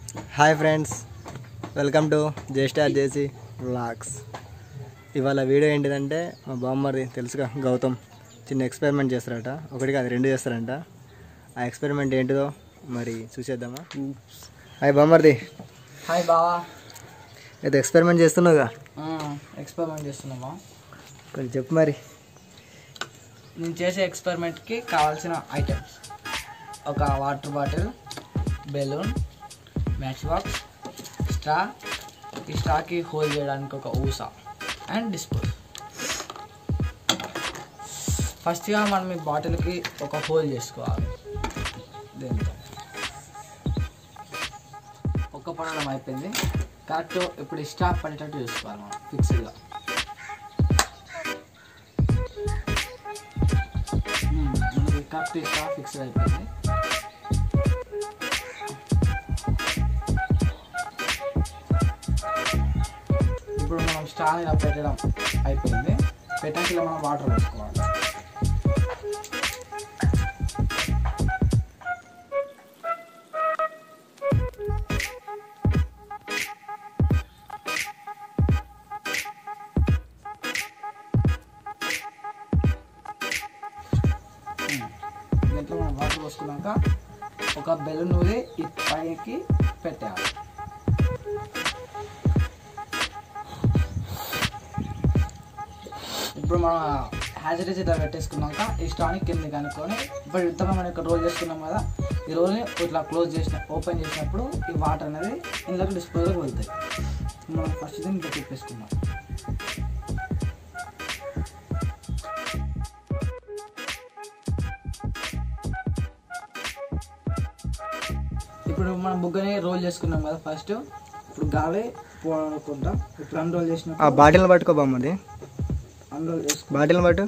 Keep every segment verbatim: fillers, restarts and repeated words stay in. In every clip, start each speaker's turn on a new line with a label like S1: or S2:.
S1: Hi friends, welcome to J star JC vlogs. ఇవాళ video ఏంటిదంటే మా బామ్మది తెలుసుగా గౌతమ్ చిన్న ఎక్స్పెరిమెంట్ చేస్తారట. ఒకటి కాదు రెండు చేస్తారంట. ఆ ఎక్స్పెరిమెంట్ ఏంటిదో మరి చూసేద్దామా? హాయ్ బామ్మర్ది.
S2: హాయ్ బావా.
S1: అయితే ఎక్స్పెరిమెంట్ చేస్తున్నావుగా?
S2: ఎక్స్పెరిమెంట్ చేస్తున్నామా?
S1: కొంచెం చెప్పు మరి.
S2: నేను చేసే ఎక్స్పెరిమెంట్కి కావాల్సిన ఐటమ్స్: ఒక water bottle, balloon, match box, straw, ఈ స్ట్రాకి హోల్ చేయడానికి ఒక ఊసా అండ్ డిస్పోజ్. ఫస్ట్గా మనం ఈ బాటిల్కి ఒక హోల్ చేసుకోవాలి. దీంతో ఒక పడడం అయిపోయింది. కరెక్ట్ ఇప్పుడు ఈ స్ట్రా పడేటట్టు చూసుకోవాలి మనం ఫిక్స్డ్గా. మనకి కరెక్ట్ ఈ స్ట్రా ఫిక్స్డ్ అయిపోయింది. ఇప్పుడు మనం స్ట్రాని ఇలా పెట్టడం అయిపోయింది. పెట్టాక ఇలా మనం వాటర్ వేసుకోవాలి. దీంట్లో మనం వాటర్ పోసుకున్నాక ఒక బెలూన్ ఊది ఈ పైకి పెట్టాలి. ఇప్పుడు మనం హ్యాచరీస్ ఇట్లా పెట్టేసుకున్నాక ఈ స్ట్రాని కిందకి అనుకొని ఇప్పుడు ఇంతలో మనం ఇక్కడ రోల్ చేసుకున్నాం కదా, ఈ రోల్ని ఇట్లా క్లోజ్ చేసిన ఓపెన్ చేసినప్పుడు ఈ వాటర్ అనేది ఇందులోకి డిస్పోజల్కి వెళ్తాయి. మనం ఫస్ట్ దీన్ని ఇట్లా తిప్పేసుకున్నాం. ఇప్పుడు మనం బుగ్గని రోల్ చేసుకున్నాం కదా ఫస్ట్. ఇప్పుడు గాలి పోనుకుంటాం. ఇప్పుడు అన్రోల్ చేసిన
S1: ఆ బాటిల్ని పట్టుకో బామ్మది.
S2: అన్రోల్ చేసుకో
S1: బాటిల్ని పట్టు.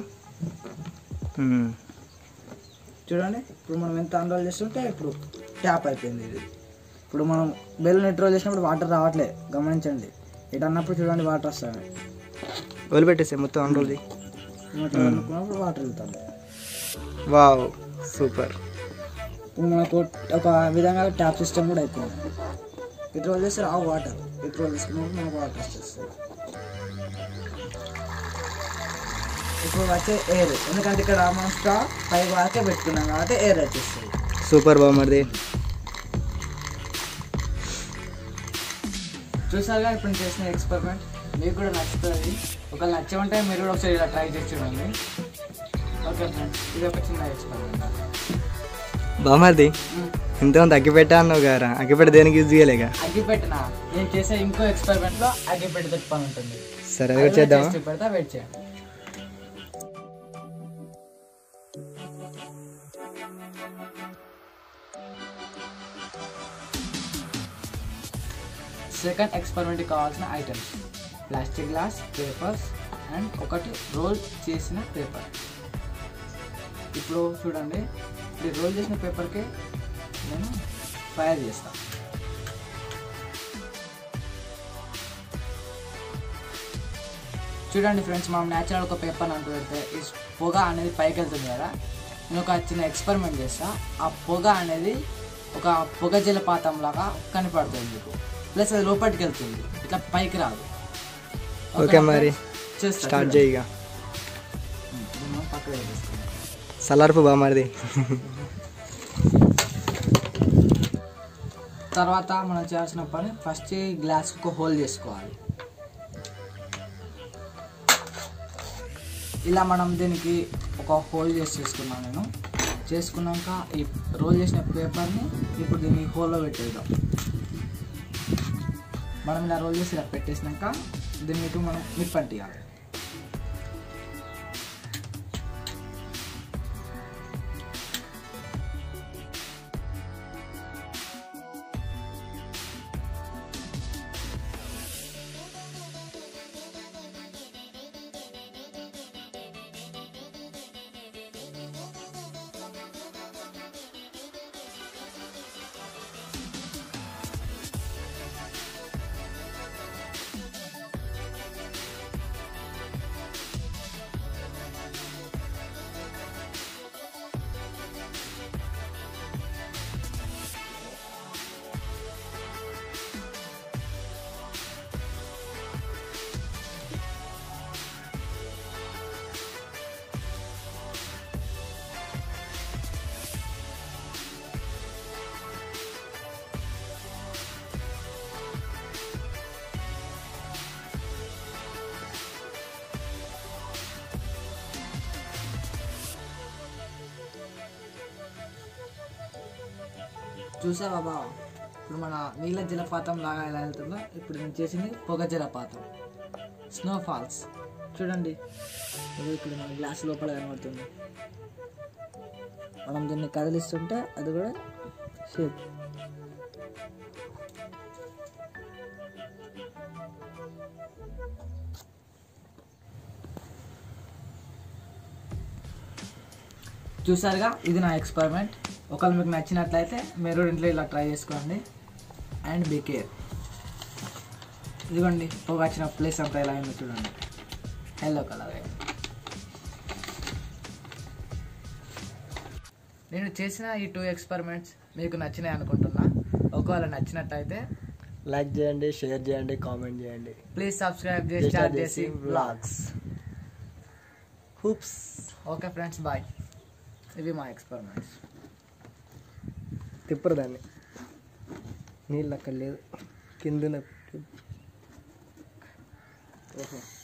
S2: చూడండి, ఇప్పుడు మనం ఎంత అన్రోల్ చేస్తుంటే ఇప్పుడు ట్యాప్ అయిపోయింది ఇది. ఇప్పుడు మనం బెలూన్ ఎట్ రోల్ చేసినప్పుడు వాటర్ రావట్లే, గమనించండి. ఇటు అన్నప్పుడు చూడండి వాటర్ వస్తాయి.
S1: వదిలిపెట్టేసే మొత్తం అన్రోల్ది.
S2: అనుకున్నప్పుడు వాటర్ వెళ్తుంది.
S1: Wow, super.
S2: ఇప్పుడు మనకు ఒక విధంగా ట్యాప్ సిస్టమ్ కూడా అయిపోయింది. ఇటు రోల్ చేస్తే రావు వాటర్, ఇటు రోల్ చేసుకున్నప్పుడు మనకు వాటర్ వచ్చేస్తుంది. ఇప్పుడు వచ్చే ఎయిర్, ఎందుకంటే ఇక్కడ మనం స్ట్రా పై వాకే పెట్టుకున్నాం కాబట్టి ఎయిర్ వచ్చేస్తుంది.
S1: సూపర్ బామ్మర్ది.
S2: చూసారుగా ఇప్పుడు చేసిన ఎక్స్పెరిమెంట్. మీకు కూడా నచ్చుతుంది. ఒకవేళ నచ్చమంటే మీరు కూడా ఒకసారి ఇలా ట్రై చేసి చూడండి. ఓకే ఫ్రెండ్స్, ఇది ఒక చిన్న ఎక్స్పెరిమెంట్.
S1: బామ్మర్ది, ఇంతమంది అగ్గిపెట్టా అన్నావు గారా? అగ్గిపెట్ట దేనికి యూజ్ చేయలేక?
S2: అగ్గిపెట్టిన నేను చేసే ఇంకో ఎక్స్పెరిమెంట్లో అగ్గిపెట్టి తిప్పాలని ఉంటుంది.
S1: సరే, అది చేద్దాం.
S2: పెడతా, వెయిట్ చేయండి. సెకండ్ ఎక్స్పెరిమెంట్కి కావాల్సిన items: plastic glass, papers and ఒకటి రోల్ చేసిన పేపర్. ఇప్పుడు చూడండి, ఈ రోల్ చేసిన పేపర్కి నేను ఫైర్ చేస్తాను. చూడండి ఫ్రెండ్స్, మనం న్యాచురల్ ఒక పేపర్ అంటూ పెడితే ఈ పొగ అనేది పైకి వెళ్తుంది కదా. నేను ఒక చిన్న ఎక్స్పెరిమెంట్ చేస్తా. ఆ పొగ అనేది ఒక పొగ జలపాతం లాగా కనపడుతుంది మీకు, ప్లస్ అది లోపలికి వెళ్తుంది, ఇట్లా పైకి రాదు.
S1: ఓకే, మరి స్టార్ట్ చేయగా.
S2: పక్కన
S1: సలార్పు బామ్మర్ది.
S2: తర్వాత మనం చేయాల్సిన పని ఫస్ట్ ఈ గ్లాస్కి హోల్ చేసుకోవాలి. ఇలా మనం దీనికి ఒక హోల్ చేసి చేసుకున్నాను నేను. చేసుకున్నాక ఈ రోల్ చేసిన పేపర్ని ఇప్పుడు దీన్ని హోల్లో పెట్టేద్దాం. మనం ఇలా రోల్ చేసి ఇలా పెట్టేసినాక దీన్ని ఇటు మనం నిప్పంటియాలి. చూసావా బావ, ఇప్పుడు మన నీళ్ళ జలపాతం లాగా ఎలా వెళ్తుందో ఇప్పుడు నేను చేసింది పొగ జలపాతం, స్నో ఫాల్స్. చూడండి ఇది ఇక్కడ మన గ్లాస్ లోపల కనబడుతుంది. మనం దీన్ని కదిలిస్తుంటే అది కూడా షేప్. చూసారుగా, ఇది నా ఎక్స్పెరిమెంట్. ఒకవేళ మీకు నచ్చినట్లయితే మీరు ఇంట్లో ఇలా ట్రై చేసుకోండి అండ్ బీ కేర్. ఇదిగోండి పొగ వచ్చిన ప్లేస్ అంతా ఎలా అయిందో చూడండి, ఎల్లో కలర్ అయింది. నేను చేసిన ఈ టూ ఎక్స్పెరిమెంట్స్ మీకు నచ్చినాయి అనుకుంటున్నా. ఒకవేళ నచ్చినట్టయితే
S1: లైక్ చేయండి, షేర్ చేయండి, కామెంట్ చేయండి.
S2: ప్లీజ్ సబ్స్క్రైబ్ చేసి
S1: vlogs. Whoops.
S2: Okay friends, bye. ఇవి మా ఎక్స్పెరిమెంట్స్.
S1: తిప్పరు దాన్ని, నీళ్ళు అక్కడ లేదు కింద. ఓహో.